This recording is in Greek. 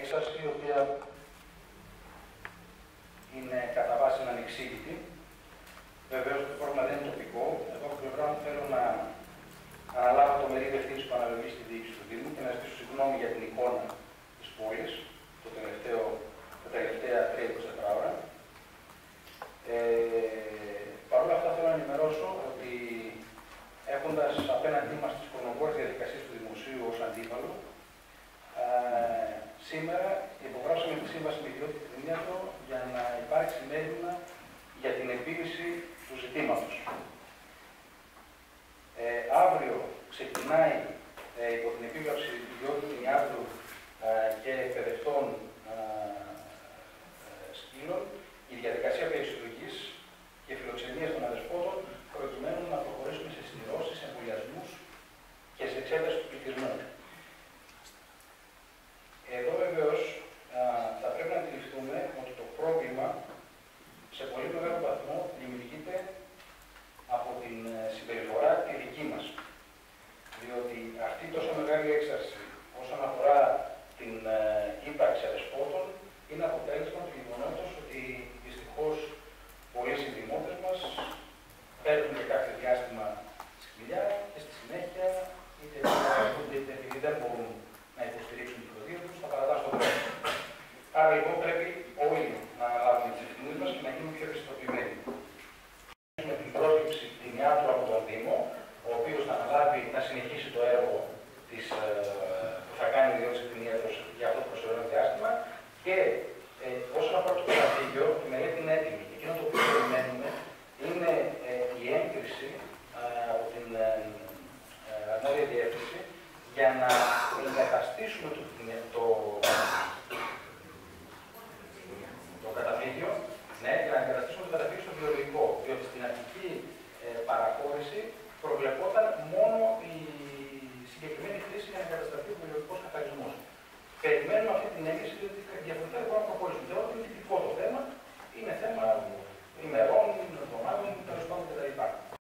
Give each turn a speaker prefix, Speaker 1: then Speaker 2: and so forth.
Speaker 1: σύσταση, η οποία είναι κατά βάση ανεξήγητη. Βεβαίως το πρόβλημα δεν είναι τοπικό. Εγώ από την πλευρά μου θέλω να αναλάβω το μερίδιο ευθύνης που αναλογεί στη διοίκηση του Δήμου και να ζητήσω συγγνώμη για την εικόνα της πόλης τα τελευταία 3-24 ώρα. Παρ' όλα αυτά θέλω να ενημερώσω ότι έχοντας απέναντί μας τις χρονοβόρες διαδικασίες του Δημοσίου ως αντίπαλο, σήμερα υπογράψαμε τη σύμβαση με ιδιότητα κτηνίατρο για να υπάρξει μέρημνα για την επίλυση του ζητήματος. Αύριο ξεκινάει υπό την επίγραψη ιδιότητα κτηνιάτρου